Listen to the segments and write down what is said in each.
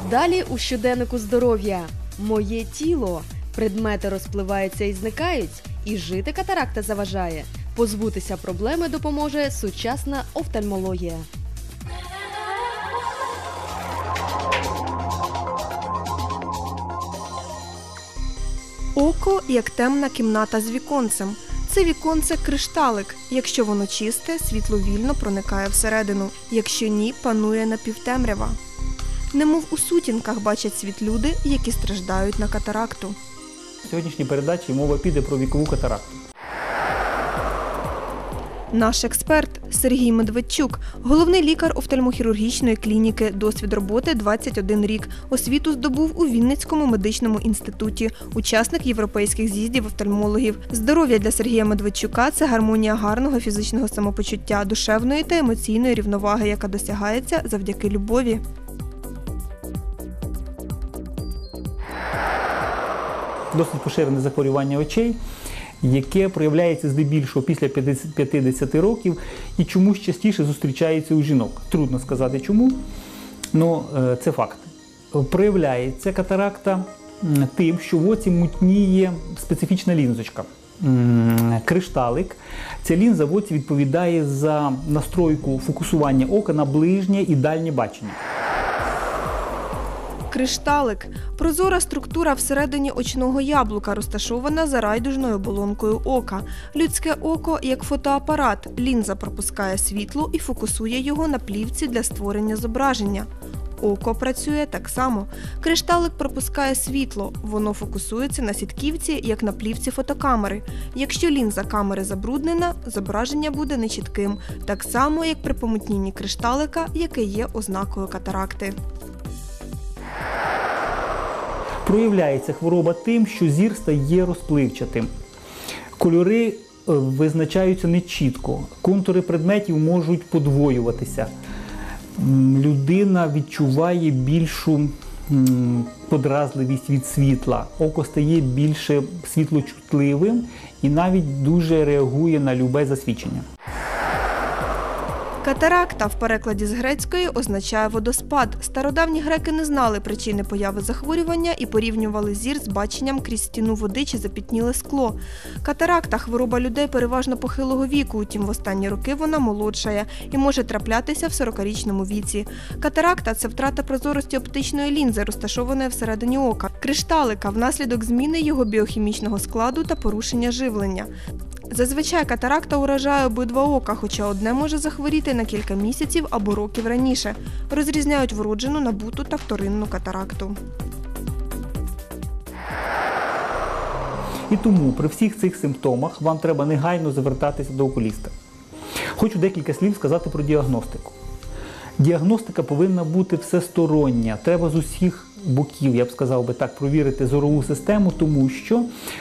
Далі у щоденнику здоров'я. Моє тіло. Предмети розпливаються і зникають, і жити катаракта заважає. Позбутися проблеми допоможе сучасна офтальмологія. Око – як темна кімната з віконцем. Це віконце – кришталик. Якщо воно чисте, світло вільно проникає всередину. Якщо ні, панує напівтемрява. Немов у сутінках бачать світ люди, які страждають на катаракту. В сьогоднішній передачі мова піде про вікову катаракту. Наш експерт Сергій Медведчук, головний лікар офтальмохірургічної клініки, досвід роботи 21 рік, освіту здобув у Вінницькому медичному інституті, учасник європейських з'їздів офтальмологів. Здоров'я для Сергія Медведчука – це гармонія гарного фізичного самопочуття, душевної та емоційної рівноваги, яка досягається завдяки любові. Досить поширене захворювання очей, яке проявляється здебільшого після 50 років і чомусь частіше зустрічається у жінок. Трудно сказати чому, але це факт. Проявляється катаракта тим, що в оці мутніє специфічна лінзочка. Кришталик. Ця лінза в оці відповідає за настройку фокусування ока на ближнє і дальнє бачення. Кришталик – прозора структура всередині очного яблука, розташована за райдужною оболонкою ока. Людське око – як фотоапарат. Лінза пропускає світло і фокусує його на плівці для створення зображення. Око працює так само. Кришталик пропускає світло. Воно фокусується на сітківці, як на плівці фотокамери. Якщо лінза камери забруднена, зображення буде нечітким. Так само, як при помутнінні кришталика, яке є ознакою катаракти. Проявляється хвороба тим, що зір стає розпливчатим. Кольори визначаються нечітко, контури предметів можуть подвоюватися. Людина відчуває більшу подразливість від світла, око стає більше світлочутливим і навіть дуже реагує на любе засвічення. Катаракта в перекладі з грецької означає водоспад. Стародавні греки не знали причини появи захворювання і порівнювали зір з баченням крізь стіну води чи запітніле скло. Катаракта – хвороба людей переважно похилого віку, утім в останні роки вона молодшає і може траплятися в 40-річному віці. Катаракта – це втрата прозорості оптичної лінзи, розташованої всередині ока, кришталика внаслідок зміни його біохімічного складу та порушення живлення. Зазвичай катаракта уражає обидва ока, хоча одне може захворіти на кілька місяців або років раніше. Розрізняють вроджену, набуту та вторинну катаракту. І тому при всіх цих симптомах вам треба негайно звертатися до окуліста. Хочу декілька слів сказати про діагностику. Діагностика повинна бути всестороння. Треба з усіх боків, я б сказав би так, провірити зорову систему, тому що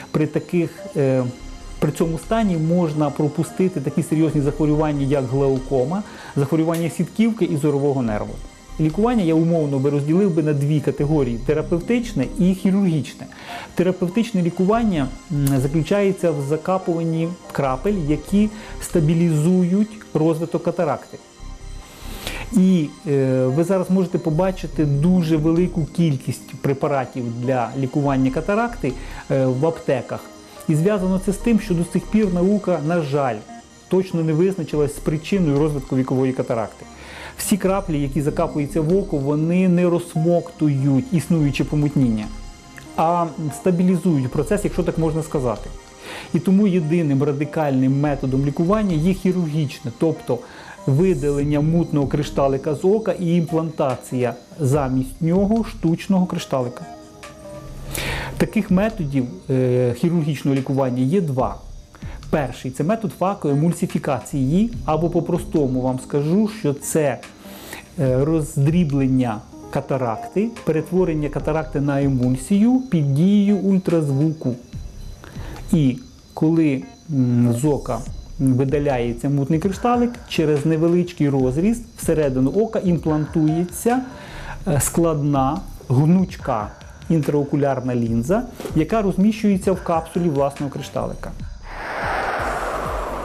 при цьому стані можна пропустити такі серйозні захворювання, як глаукома, захворювання сітківки і зорового нерву. Лікування я умовно би розділив на дві категорії – терапевтичне і хірургічне. Терапевтичне лікування заключається в закапуванні крапель, які стабілізують розвиток катаракти. І ви зараз можете побачити дуже велику кількість препаратів для лікування катаракти в аптеках. І зв'язано це з тим, що до сих пір наука, на жаль, точно не визначилась з причиною розвитку вікової катаракти. Всі краплі, які закапуються в око, вони не розсмоктують існуюче помутніння, а стабілізують процес, якщо так можна сказати. І тому єдиним радикальним методом лікування є хірургічне, тобто видалення мутного кришталика з ока і імплантація замість нього штучного кришталика. Таких методів хірургічного лікування є два. Перший – це метод факоемульсифікації, або по-простому вам скажу, що це роздріблення катаракти, перетворення катаракти на емульсію під дією ультразвуку. І коли з ока видаляється мутний кришталик, через невеличкий розріз всередину ока імплантується складна, гнучка інтраокулярна лінза, яка розміщується в капсулі власного кришталика.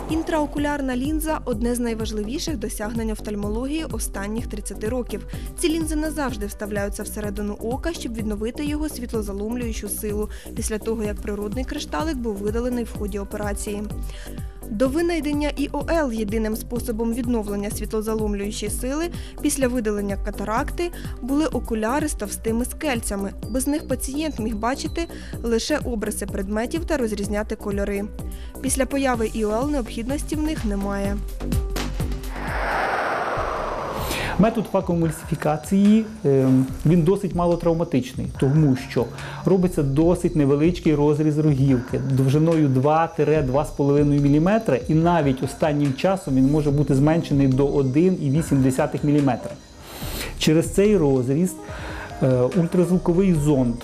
Інтраокулярна лінза – одне з найважливіших досягнень офтальмології останніх 30 років. Ці лінзи назавжди вставляються всередину ока, щоб відновити його світлозаломлюючу силу, після того, як природний кришталик був видалений в ході операції. До винайдення ІОЛ єдиним способом відновлення світлозаломлюючої сили після видалення катаракти були окуляри з товстими скельцями. Без них пацієнт міг бачити лише обриси предметів та розрізняти кольори. Після появи ІОЛ необхідності в них немає. Метод факоемульсифікації він досить малотравматичний, тому що робиться досить невеличкий розріз рогівки довжиною 2-2,5 мм, і навіть останнім часом він може бути зменшений до 1,8 мм. Через цей розріз ультразвуковий зонд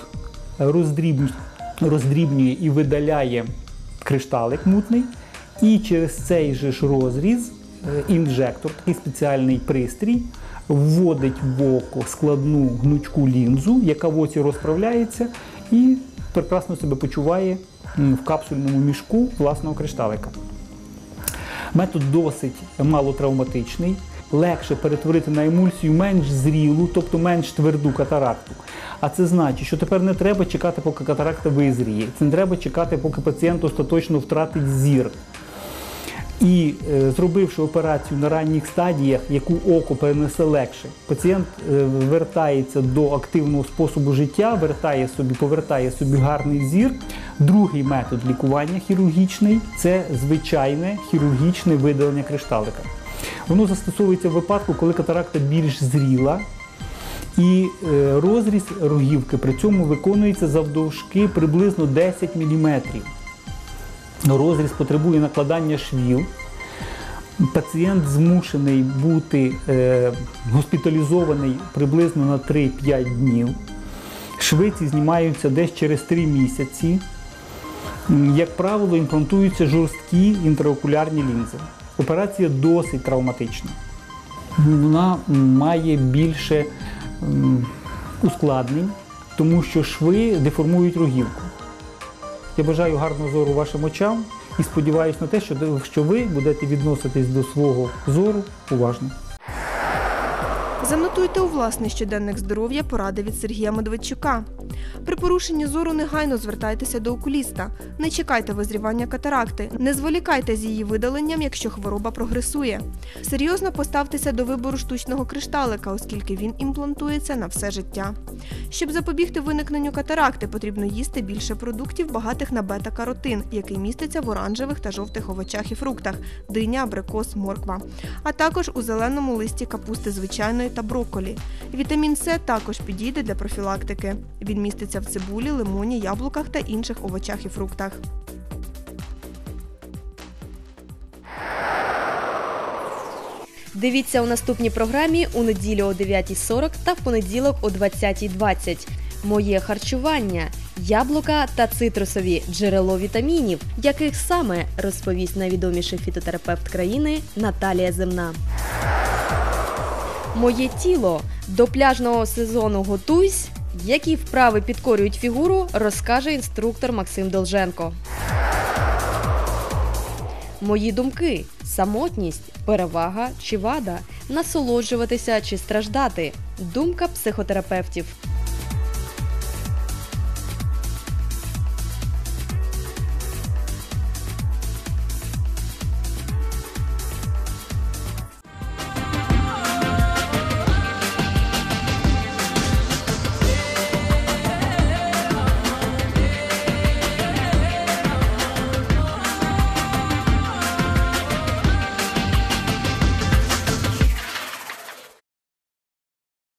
роздрібнює і видаляє кришталик мутний, і через цей же ж розріз інжектор, такий спеціальний пристрій, вводить в око складну гнучку лінзу, яка в оці розправляється і прекрасно себе почуває в капсульному мішку власного кришталика. Метод досить малотравматичний, легше перетворити на емульсію менш зрілу, тобто менш тверду катаракту. А це значить, що тепер не треба чекати, поки катаракта визріє, це не треба чекати, поки пацієнт остаточно втратить зір. І зробивши операцію на ранніх стадіях, яку око перенесе легше, пацієнт вертається до активного способу життя, повертає собі гарний зір. Другий метод лікування хірургічний – це звичайне хірургічне видалення кришталика. Воно застосовується в випадку, коли катаракта більш зріла, і розріз рогівки при цьому виконується завдовжки приблизно 10 мм. Розріз потребує накладання швів. Пацієнт змушений бути госпіталізований приблизно на 3-5 днів. Шви ці знімаються десь через 3 місяці. Як правило, імплантуються жорсткі інтраокулярні лінзи. Операція досить травматична. Вона має більше ускладнень, тому що шви деформують рогівку. Я бажаю гарного зору вашим очам і сподіваюся на те, що ви будете відноситись до свого зору уважно. Занотуйте у власний щоденник здоров'я поради від Сергія Медведчука. При порушенні зору негайно звертайтеся до окуліста. Не чекайте визрівання катаракти. Не зволікайте з її видаленням, якщо хвороба прогресує. Серйозно поставтеся до вибору штучного кришталика, оскільки він імплантується на все життя. Щоб запобігти виникненню катаракти, потрібно їсти більше продуктів, багатих на бета-каротин, який міститься в оранжевих та жовтих овочах і фруктах – диня, абрикос, морква. А також у зеленому листі капусти звичайної та брокколі. Вітамін С також підійде для профілактики. Він міститься в цибулі, лимоні, яблуках та інших овочах і фруктах. Дивіться у наступній програмі у неділю о 9:40 та в понеділок о 20:20. Моє харчування – яблука та цитрусові – джерело вітамінів, яких саме розповість найвідоміший фітотерапевт країни Наталія Земна. Моє тіло – до пляжного сезону готуйсь. Які вправи підкорюють фігуру, розкаже інструктор Максим Долженко. Мої думки – самотність, перевага чи вада, насолоджуватися чи страждати. Думка психотерапевтів.